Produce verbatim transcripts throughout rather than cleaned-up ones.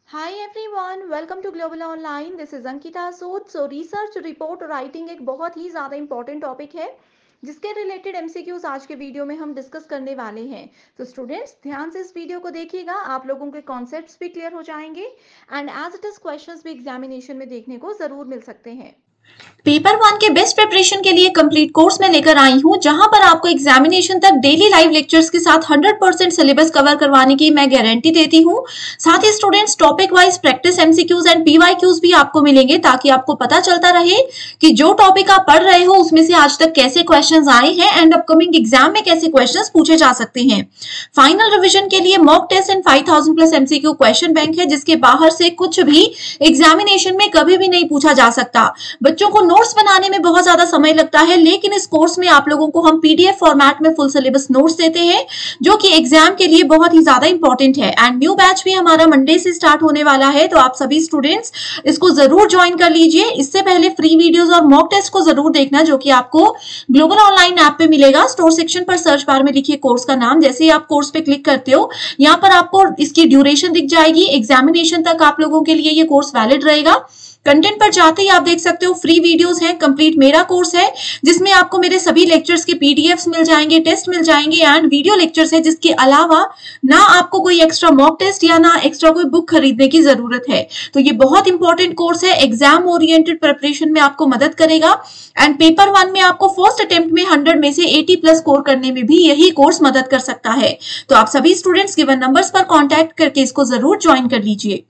Hi everyone, welcome to Global Online. This is Ankita Sood. So research report writing एक बहुत ही ज़्यादा important topic है जिसके related MCQs आज के वीडियो में हम डिस्कस करने वाले हैं। तो स्टूडेंट्स ध्यान से इस वीडियो को देखिएगा, आप लोगों के कॉन्सेप्ट्स भी क्लियर हो जाएंगे and as it is questions भी एग्जामिनेशन में देखने को ज़रूर मिल सकते हैं। पेपर वन के बेस्ट प्रिपरेशन के लिए कंप्लीट कोर्स में लेकर आई हूँ, जहां पर आपको एग्जामिनेशन तक डेली लाइव लेक्चर्स के साथ हंड्रेड परसेंट सिलेबस कवर करवाने की मैं गारंटी देती हूँ। साथ ही students topic wise practice MCQs and PYQs भी आपको मिलेंगे, ताकि आपको पता चलता रहे कि जो टॉपिक आप पढ़ रहे हो उसमें से आज तक कैसे क्वेश्चंस आए हैं एंड अपकमिंग एग्जाम में कैसे क्वेश्चंस पूछे जा सकते हैं। फाइनल रिविजन के लिए mock test and five thousand plus MCQ question bank है, जिसके बाहर से कुछ भी एग्जामिनेशन में कभी भी नहीं पूछा जा सकता। बच्चों को नोट्स बनाने में बहुत ज्यादा समय लगता है, लेकिन इस कोर्स में आप लोगों को हम पीडीएफ फॉर्मेट में फुल सिलेबस नोट्स देते हैं, जो कि एग्जाम के लिए बहुत ही ज्यादा इंपॉर्टेंट है। एंड न्यू बैच भी हमारा मंडे से स्टार्ट होने वाला है, तो आप सभी स्टूडेंट्स इसको जरूर ज्वाइन कर लीजिए। इससे पहले फ्री वीडियोस और मॉक टेस्ट को जरूर देखना, जो कि आपको ग्लोबल ऑनलाइन ऐप पे मिलेगा। स्टोर सेक्शन पर सर्च बार में लिखिए कोर्स का नाम, जैसे ही आप कोर्स पे क्लिक करते हो यहाँ पर आपको इसकी ड्यूरेशन दिख जाएगी। एग्जामिनेशन तक आप लोगों के लिए ये कोर्स वैलिड रहेगा। कंटेंट पर जाते ही आप देख सकते हो फ्री वीडियोस हैं, कंप्लीट मेरा कोर्स है, जिसमें आपको मेरे सभी लेक्चर्स के पीडीएफ्स मिल जाएंगे, टेस्ट मिल जाएंगे एंड वीडियो लेक्चर्स है, जिसके अलावा ना आपको कोई एक्स्ट्रा मॉक टेस्ट या ना एक्स्ट्रा कोई बुक खरीदने की जरूरत है। तो ये बहुत इंपॉर्टेंट कोर्स है, एग्जाम ओरिएंटेड प्रिपरेशन में आपको मदद करेगा एंड पेपर वन में आपको फर्स्ट अटेम्प्ट में हंड्रेड में से एटी प्लस स्कोर करने में भी यही कोर्स मदद कर सकता है। तो आप सभी स्टूडेंट्स गिवन नंबर्स पर कॉन्टैक्ट करके इसको जरूर ज्वाइन कर लीजिए।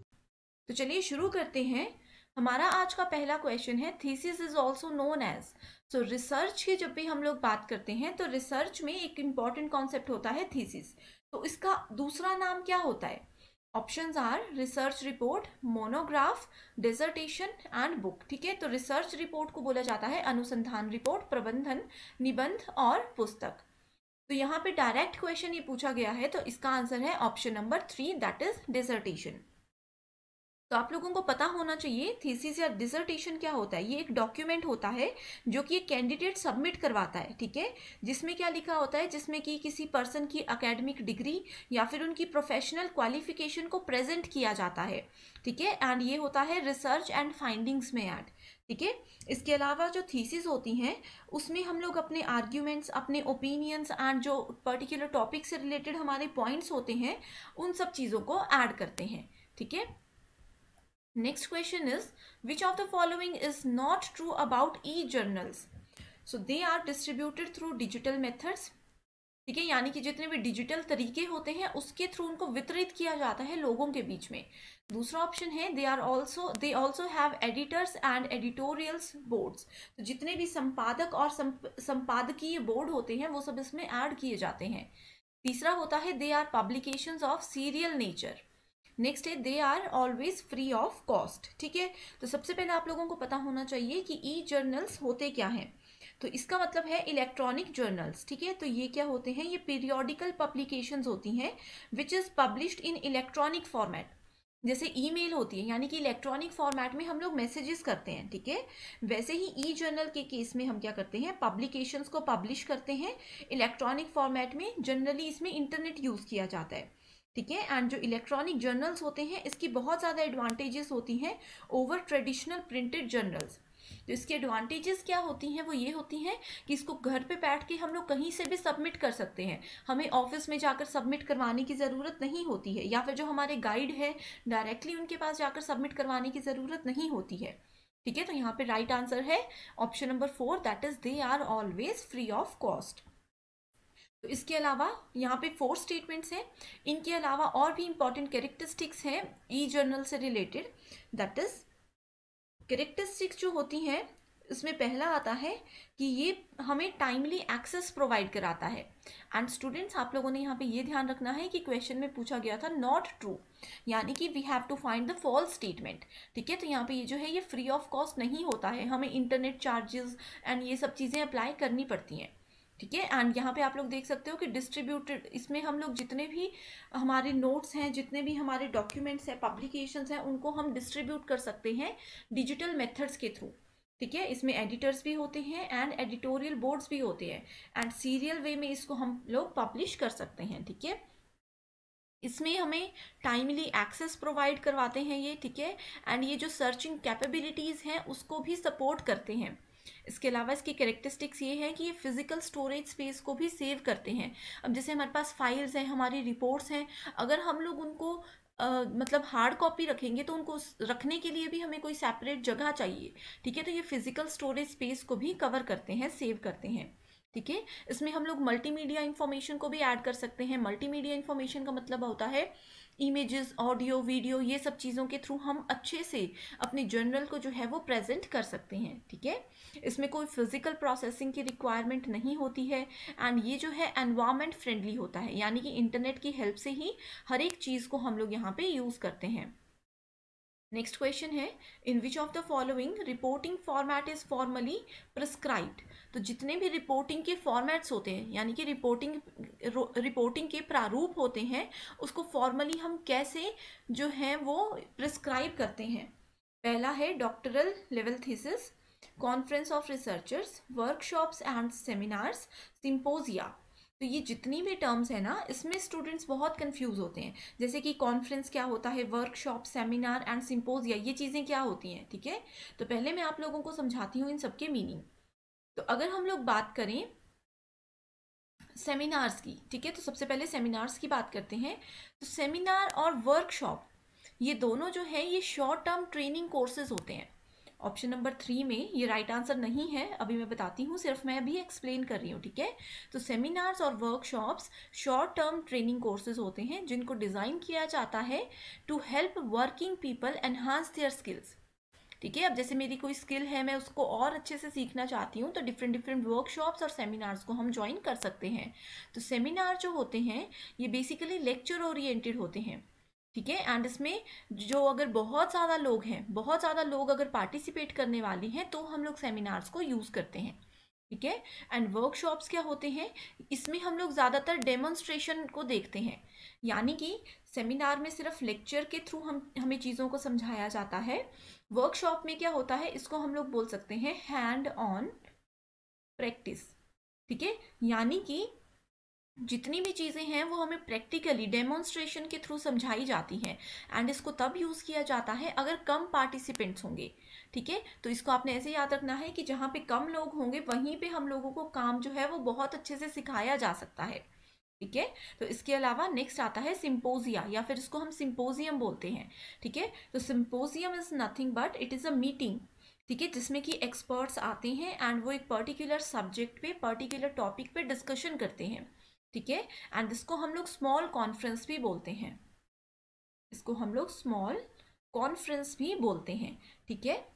तो चलिए शुरू करते हैं। हमारा आज का पहला क्वेश्चन है, thesis is also known as. So research की जब भी हम लोग बात करते हैं तो रिसर्च में एक इंपॉर्टेंट कॉन्सेप्ट होता है थीसिस। तो इसका दूसरा नाम क्या होता है? Options are research report, monograph, dissertation and book. ठीक है, तो रिसर्च रिपोर्ट को बोला जाता है अनुसंधान रिपोर्ट, प्रबंधन, निबंध और पुस्तक। तो यहाँ पे डायरेक्ट क्वेश्चन ये पूछा गया है, तो इसका आंसर है option number three, that is dissertation. तो आप लोगों को पता होना चाहिए थीसिस या डिसर्टेशन क्या होता है। ये एक डॉक्यूमेंट होता है जो कि एक कैंडिडेट सबमिट करवाता है। ठीक है, जिसमें क्या लिखा होता है, जिसमें कि किसी पर्सन की एकेडमिक डिग्री या फिर उनकी प्रोफेशनल क्वालिफिकेशन को प्रेजेंट किया जाता है। ठीक है, एंड ये होता है रिसर्च एंड फाइंडिंग्स में ऐड। ठीक है, इसके अलावा जो थीसिस होती हैं उसमें हम लोग अपने आर्ग्यूमेंट्स, अपने ओपिनियंस एंड जो पर्टिकुलर टॉपिक से रिलेटेड हमारे पॉइंट्स होते हैं उन सब चीज़ों को ऐड करते हैं। ठीक है, next question is, which of the following is not true about e-journals? So they are distributed through digital methods. ठीक है, यानी कि जितने भी डिजिटल तरीके होते हैं उसके थ्रू उनको वितरित किया जाता है लोगों के बीच में। दूसरा ऑप्शन है, they are also they also have editors and editorials boards. तो जितने भी संपादक और संपादकीय बोर्ड होते हैं वो सब इसमें ऐड किए जाते हैं। तीसरा होता है, they are publications of serial nature. Next है, they are always free of cost. ठीक है, तो सबसे पहले आप लोगों को पता होना चाहिए कि ई जर्नल्स होते क्या हैं। तो इसका मतलब है इलेक्ट्रॉनिक जर्नल्स। ठीक है, तो ये क्या होते हैं, ये पीरियोडिकल पब्लिकेशंस होती हैं which is published in electronic format. जैसे ईमेल होती है, यानी कि इलेक्ट्रॉनिक फॉर्मेट में हम लोग मैसेजेस करते हैं। ठीक है, वैसे ही ई जर्नल के केस में हम क्या करते हैं, पब्लिकेशंस को पब्लिश करते हैं इलेक्ट्रॉनिक फॉर्मेट में। जनरली इसमें इंटरनेट यूज किया जाता है। ठीक है, एंड जो इलेक्ट्रॉनिक जर्नल्स होते हैं इसकी बहुत ज़्यादा एडवांटेजेस होती हैं ओवर ट्रेडिशनल प्रिंटेड जर्नल्स। तो इसकी एडवांटेजेस क्या होती हैं, वो ये होती हैं कि इसको घर पे बैठ के हम लोग कहीं से भी सबमिट कर सकते हैं। हमें ऑफिस में जाकर सबमिट करवाने की ज़रूरत नहीं होती है, या फिर जो हमारे गाइड है डायरेक्टली उनके पास जाकर सबमिट करवाने की ज़रूरत नहीं होती है। ठीक है, तो यहाँ पे राइट आंसर है option number four, that is they are always free of cost. तो इसके अलावा यहाँ पे फोर स्टेटमेंट्स हैं। इनके अलावा और भी इंपॉर्टेंट कैरेक्टरिस्टिक्स हैं ई जर्नल से रिलेटेड। दैट इज कैरेक्टरिस्टिक्स जो होती हैं इसमें पहला आता है कि ये हमें टाइमली एक्सेस प्रोवाइड कराता है। एंड स्टूडेंट्स आप लोगों ने यहाँ पे ये ध्यान रखना है कि क्वेश्चन में पूछा गया था नॉट ट्रू, यानी कि we have to find the false statement. ठीक है, तो यहाँ पे ये जो है ये फ्री ऑफ कॉस्ट नहीं होता है, हमें इंटरनेट चार्जेस एंड ये सब चीज़ें अप्लाई करनी पड़ती हैं। ठीक है, एंड यहाँ पे आप लोग देख सकते हो कि डिस्ट्रीब्यूटेड, इसमें हम लोग जितने भी हमारे नोट्स हैं, जितने भी हमारे डॉक्यूमेंट्स हैं, पब्लिकेशंस हैं, उनको हम डिस्ट्रीब्यूट कर सकते हैं डिजिटल मेथड्स के थ्रू। ठीक है, इसमें एडिटर्स भी होते हैं एंड एडिटोरियल बोर्ड्स भी होते हैं एंड सीरियल वे में इसको हम लोग पब्लिश कर सकते हैं। ठीक है, इसमें हमें टाइमली एक्सेस प्रोवाइड करवाते हैं ये, ठीक है, एंड ये जो सर्चिंग कैपेबिलिटीज़ हैं उसको भी सपोर्ट करते हैं। इसके अलावा इसकी कैरेक्टरिस्टिक्स ये है कि ये फिजिकल स्टोरेज स्पेस को भी सेव करते हैं। अब जैसे हमारे पास फाइल्स हैं, हमारी रिपोर्ट्स हैं, अगर हम लोग उनको Uh, मतलब हार्ड कॉपी रखेंगे तो उनको रखने के लिए भी हमें कोई सेपरेट जगह चाहिए, ठीक है, तो ये फिजिकल स्टोरेज स्पेस को भी कवर करते हैं, सेव करते हैं, ठीक है। इसमें हम लोग मल्टीमीडिया इंफॉर्मेशन को भी ऐड कर सकते हैं। मल्टीमीडिया इंफॉर्मेशन का मतलब होता है इमेजेस, ऑडियो, वीडियो, ये सब चीज़ों के थ्रू हम अच्छे से अपने जर्नल को जो है वो प्रेजेंट कर सकते हैं, ठीक है। इसमें कोई फिजिकल प्रोसेसिंग की रिक्वायरमेंट नहीं होती है, एंड ये जो है एनवायरमेंट फ्रेंडली होता है, यानी कि इंटरनेट की हेल्प से ही हर एक चीज़ को हम लोग यहाँ पे यूज़ करते हैं। नेक्स्ट क्वेश्चन है, in which of the following reporting format is formally prescribed. तो जितने भी रिपोर्टिंग के फॉर्मेट्स होते हैं, यानी कि रिपोर्टिंग रिपोर्टिंग के प्रारूप होते हैं, उसको फॉर्मली हम कैसे जो है वो प्रिस्क्राइब करते हैं। पहला है doctoral level thesis, conference of researchers, workshops and seminars, symposia. तो ये जितनी भी टर्म्स है ना, इसमें स्टूडेंट्स बहुत कंफ्यूज होते हैं। जैसे कि कॉन्फ्रेंस क्या होता है, वर्कशॉप, सेमिनार एंड सिंपोजिया, ये चीज़ें क्या होती हैं, ठीक है। तो पहले मैं आप लोगों को समझाती हूँ इन सबके मीनिंग। तो अगर हम लोग बात करें सेमिनार्स की, ठीक है, तो सबसे पहले सेमिनार्स की बात करते हैं। तो सेमिनार और वर्कशॉप ये दोनों जो है ये शॉर्ट टर्म ट्रेनिंग कोर्सेज होते हैं। ऑप्शन नंबर थ्री में ये राइट आंसर नहीं है, अभी मैं बताती हूँ, सिर्फ मैं अभी एक्सप्लेन कर रही हूँ, ठीक है। तो सेमिनार्स और workshops short term training courses होते हैं जिनको डिज़ाइन किया जाता है to help working people enhance their skills, ठीक है। अब जैसे मेरी कोई स्किल है, मैं उसको और अच्छे से सीखना चाहती हूँ, तो डिफरेंट डिफरेंट वर्कशॉप्स और सेमिनार्स को हम ज्वाइन कर सकते हैं। तो सेमिनार जो होते हैं ये बेसिकली लेक्चर ओरिएंटेड होते हैं, ठीक है, एंड इसमें जो अगर बहुत ज़्यादा लोग हैं, बहुत ज़्यादा लोग अगर पार्टिसिपेट करने वाले हैं तो हम लोग सेमिनार्स को यूज़ करते हैं, ठीक है। एंड वर्कशॉप्स क्या होते हैं, इसमें हम लोग ज़्यादातर डेमोन्स्ट्रेशन को देखते हैं, यानी कि सेमिनार में सिर्फ लेक्चर के थ्रू हम हमें चीज़ों को समझाया जाता है। वर्कशॉप में क्या होता है, इसको हम लोग बोल सकते हैं हैंड ऑन प्रैक्टिस, ठीक है, यानी कि जितनी भी चीज़ें हैं वो हमें प्रैक्टिकली डेमोन्स्ट्रेशन के थ्रू समझाई जाती हैं, एंड इसको तब यूज़ किया जाता है अगर कम पार्टिसिपेंट्स होंगे, ठीक है। तो इसको आपने ऐसे याद रखना है कि जहाँ पे कम लोग होंगे वहीं पे हम लोगों को काम जो है वो बहुत अच्छे से सिखाया जा सकता है, ठीक है। तो इसके अलावा नेक्स्ट आता है सिंपोजिया, या फिर इसको हम सिंपोजियम बोलते हैं, ठीक है। तो symposium is nothing but it is a meeting, ठीक है, जिसमें कि एक्सपर्ट्स आते हैं एंड वो एक पर्टिकुलर सब्जेक्ट पे, पर्टिकुलर टॉपिक पे डिस्कशन करते हैं, ठीक है। एंड इसको हम लोग स्मॉल कॉन्फ्रेंस भी बोलते हैं, इसको हम लोग स्मॉल कॉन्फ्रेंस भी बोलते हैं, ठीक है।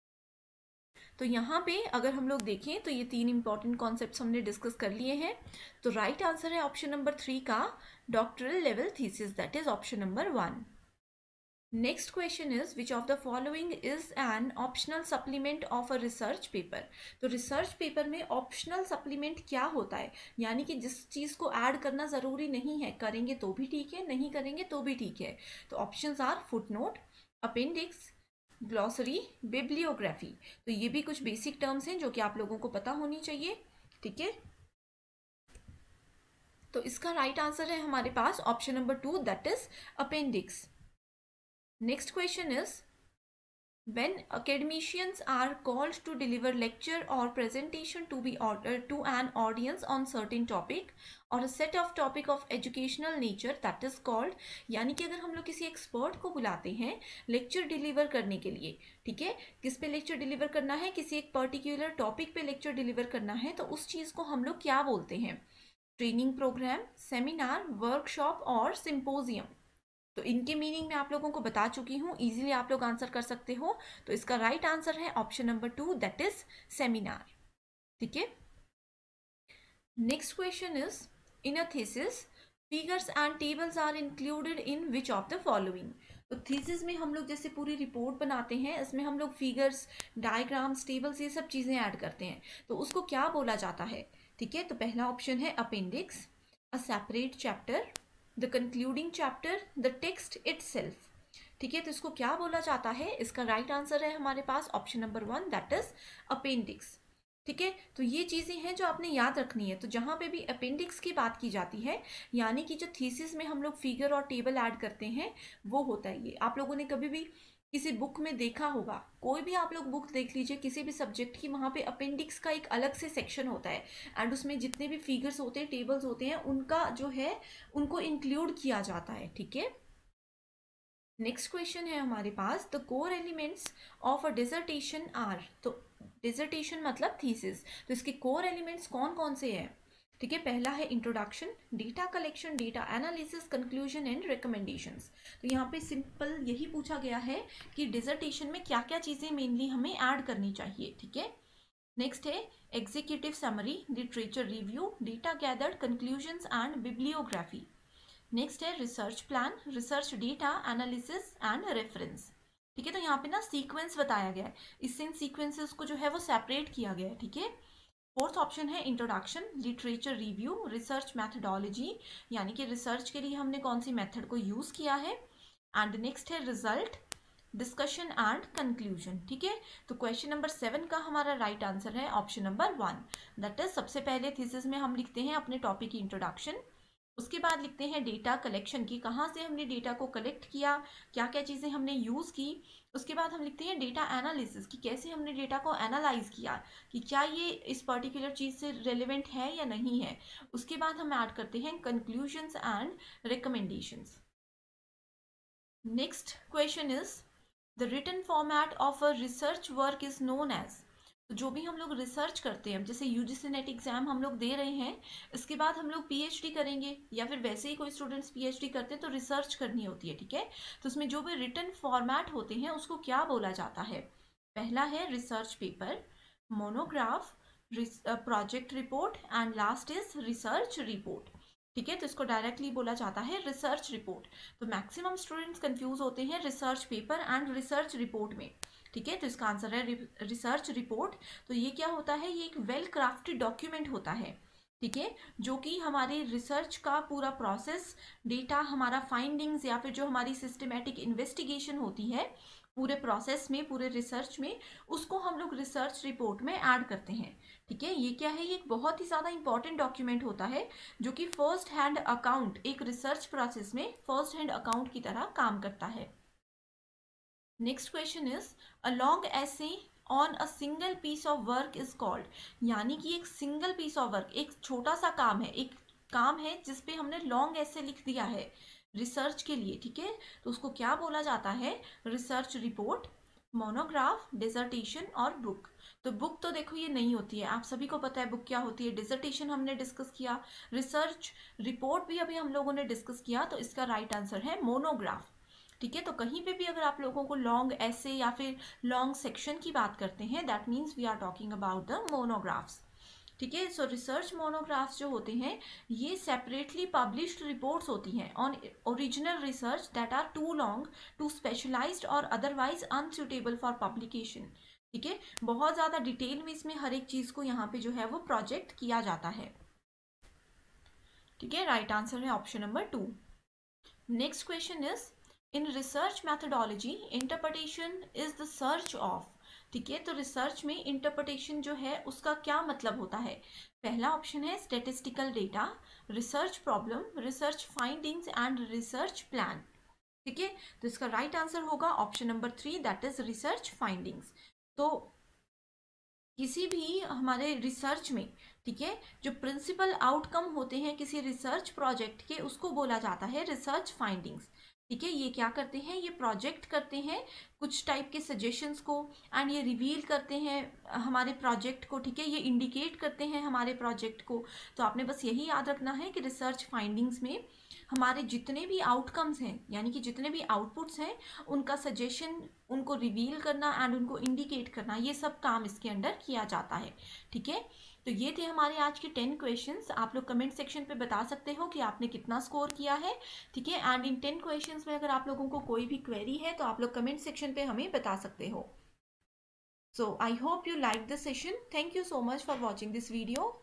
तो यहाँ पे अगर हम लोग देखें तो ये तीन इंपॉर्टेंट कॉन्सेप्ट्स हमने डिस्कस कर लिए हैं। तो राइट आंसर है ऑप्शन नंबर थ्री का doctoral level thesis, that is option number one. Next question is which of the following is an optional supplement of a research paper. तो research paper में optional supplement क्या होता है, यानी कि जिस चीज़ को ऐड करना ज़रूरी नहीं है, करेंगे तो भी ठीक है, नहीं करेंगे तो भी ठीक है। तो options are footnote, appendix, glossary, bibliography. तो ये भी कुछ बेसिक टर्म्स हैं जो कि आप लोगों को पता होनी चाहिए, ठीक है। तो इसका राइट आंसर है हमारे पास option number two, that is appendix. Next question is, when academicians are called to deliver lecture or presentation to be ordered to an audience on certain topic or a set of topic of educational nature, that is called, यानी कि अगर हम लोग किसी expert को बुलाते हैं lecture deliver करने के लिए, ठीक है, किस पे लेक्चर डिलीवर करना है, किसी एक पर्टिकुलर टॉपिक पे लेक्चर डिलीवर करना है, तो उस चीज़ को हम लोग क्या बोलते हैं, ट्रेनिंग प्रोग्राम, सेमिनार, वर्कशॉप और सिंपोजियम। तो इनके मीनिंग मैं आप लोगों को बता चुकी हूँ, इजीली आप लोग आंसर कर सकते हो। तो इसका राइट आंसर है option number two, that is seminar, ठीक है। Next question is, in a thesis figures and tables are included in which of the following. तो थीसिस में हम लोग जैसे पूरी रिपोर्ट बनाते हैं, इसमें हम लोग फिगर्स, डायग्राम्स, टेबल्स, ये सब चीज़ें ऐड करते हैं, तो उसको क्या बोला जाता है, ठीक है। तो पहला ऑप्शन है appendix, a separate chapter, the concluding chapter, the text itself, ठीक है। तो इसको क्या बोला जाता है, इसका राइट right आंसर है हमारे पास option number one, that is appendix. ठीक है, तो ये चीज़ें हैं जो आपने याद रखनी है। तो जहाँ पे भी अपेंडिक्स की बात की जाती है, यानी कि जो थीसिस में हम लोग फिगर और टेबल ऐड करते हैं, वो होता है ये। आप लोगों ने कभी भी किसी बुक में देखा होगा, कोई भी आप लोग बुक देख लीजिए किसी भी सब्जेक्ट की, वहाँ पे अपेंडिक्स का एक अलग से सेक्शन होता है एंड उसमें जितने भी फिगर्स होते हैं, टेबल्स होते हैं, उनका जो है उनको इंक्लूड किया जाता है। ठीक है, नेक्स्ट क्वेश्चन है हमारे पास, the core elements of a dissertation are. तो डिसर्टेशन मतलब थीसिस, तो इसके कोर एलिमेंट्स कौन कौन से हैं? ठीक है, पहला है introduction, data collection, data analysis, conclusion and recommendations. तो यहाँ पे सिंपल यही पूछा गया है कि डिसर्टेशन में क्या क्या चीज़ें मेनली हमें ऐड करनी चाहिए। ठीक है, नेक्स्ट है executive summary, literature review, data gathered, conclusions and bibliography. Next है research plan, research data analysis and reference. ठीक है, तो यहाँ पे ना सीक्वेंस बताया गया है, इससे इन सीक्वेंसेस को जो है वो सेपरेट किया गया है। ठीक है, फोर्थ ऑप्शन है introduction, literature review, research methodology, यानी कि रिसर्च के लिए हमने कौन सी मेथड को यूज किया है, एंड नेक्स्ट है रिजल्ट, डिस्कशन एंड कंक्लूजन। ठीक है, तो क्वेश्चन नंबर सेवन का हमारा राइट right आंसर है option number one, that is सबसे पहले थीसिस में हम लिखते हैं अपने टॉपिक की इंट्रोडक्शन, उसके बाद लिखते हैं डेटा कलेक्शन की, कहाँ से हमने डेटा को कलेक्ट किया, क्या क्या चीज़ें हमने यूज़ की। उसके बाद हम लिखते हैं डेटा एनालिसिस की, कैसे हमने डेटा को एनालाइज किया कि क्या ये इस पर्टिकुलर चीज़ से रेलिवेंट है या नहीं है। उसके बाद हम ऐड करते हैं conclusions and recommendations. Next question is the written format of a research work is known as. तो जो भी हम लोग रिसर्च करते हैं, जैसे यूजीसी नेट एग्जाम हम लोग दे रहे हैं, इसके बाद हम लोग पीएचडी करेंगे या फिर वैसे ही कोई स्टूडेंट्स पीएचडी करते हैं तो रिसर्च करनी होती है। ठीक है, तो उसमें जो भी रिटन फॉर्मेट होते हैं उसको क्या बोला जाता है? पहला है research paper, monograph, project report and last is research report. ठीक है, तो इसको डायरेक्टली बोला जाता है रिसर्च रिपोर्ट। तो मैक्सिमम स्टूडेंट्स कंफ्यूज होते हैं research paper and research report में। ठीक है, तो इसका आंसर है रिसर्च रिपोर्ट। तो ये क्या होता है? ये एक वेल क्राफ्टेड डॉक्यूमेंट होता है। ठीक है, जो कि हमारे रिसर्च का पूरा प्रोसेस, डेटा, हमारा फाइंडिंग्स या फिर जो हमारी सिस्टमेटिक इन्वेस्टिगेशन होती है पूरे प्रोसेस में, पूरे रिसर्च में, उसको हम लोग रिसर्च रिपोर्ट में ऐड करते हैं। ठीक है, ये क्या है? ये एक बहुत ही ज़्यादा इंपॉर्टेंट डॉक्यूमेंट होता है जो कि फर्स्ट हैंड अकाउंट, एक रिसर्च प्रोसेस में फर्स्ट हैंड अकाउंट की तरह काम करता है। Next question is a long essay on a single piece of work is called. यानी कि एक सिंगल पीस ऑफ वर्क, एक छोटा सा काम है, एक काम है जिसपे हमने लॉन्ग एसे लिख दिया है रिसर्च के लिए। ठीक है, तो उसको क्या बोला जाता है? रिसर्च रिपोर्ट, मोनोग्राफ, डिसर्टेशन और बुक। तो बुक तो देखो ये नहीं होती है, आप सभी को पता है बुक क्या होती है। डिसर्टेशन हमने डिस्कस किया, रिसर्च रिपोर्ट भी अभी हम लोगों ने डिस्कस किया, तो इसका राइट आंसर है मोनोग्राफ। ठीक है, तो कहीं पे भी अगर आप लोगों को लॉन्ग ऐसे या फिर लॉन्ग सेक्शन की बात करते हैं, that means we are talking about the monographs. ठीक है, सो रिसर्च मोनोग्राफ्स जो होते हैं ये सेपरेटली पब्लिश्ड रिपोर्ट्स होती हैं on original research that are too long, too specialised और अदरवाइज अनसुटेबल फॉर पब्लिकेशन। ठीक है, बहुत ज़्यादा डिटेल में इसमें हर एक चीज़ को यहाँ पे जो है वो प्रोजेक्ट किया जाता है। ठीक है, राइट आंसर है option number two. Next question is in research methodology interpretation is the search of. ठीक है, तो रिसर्च में इंटरप्रिटेशन जो है उसका क्या मतलब होता है? पहला ऑप्शन है statistical data, research problem, research findings and research plan. ठीक है, तो इसका राइट right आंसर होगा option number three, that is research findings. तो किसी भी हमारे रिसर्च में, ठीक है, जो प्रिंसिपल आउटकम होते हैं किसी रिसर्च प्रोजेक्ट के, उसको बोला जाता है रिसर्च फाइंडिंग्स। ठीक है, ये क्या करते हैं? ये प्रोजेक्ट करते हैं कुछ टाइप के सजेशंस को एंड ये रिवील करते हैं हमारे प्रोजेक्ट को। ठीक है, ये इंडिकेट करते हैं हमारे प्रोजेक्ट को। तो आपने बस यही याद रखना है कि रिसर्च फाइंडिंग्स में हमारे जितने भी आउटकम्स हैं, यानी कि जितने भी आउटपुट्स हैं, उनका सजेशन, उनको रिवील करना एंड उनको इंडिकेट करना, ये सब काम इसके अंडर किया जाता है। ठीक है, तो ये थे हमारे आज के टेन क्वेश्चंस। आप लोग कमेंट सेक्शन पे बता सकते हो कि आपने कितना स्कोर किया है। ठीक है, एंड इन टेन क्वेश्चंस में अगर आप लोगों को कोई भी क्वेरी है तो आप लोग कमेंट सेक्शन पे हमें बता सकते हो। So I hope you like this session. Thank you so much for watching this video.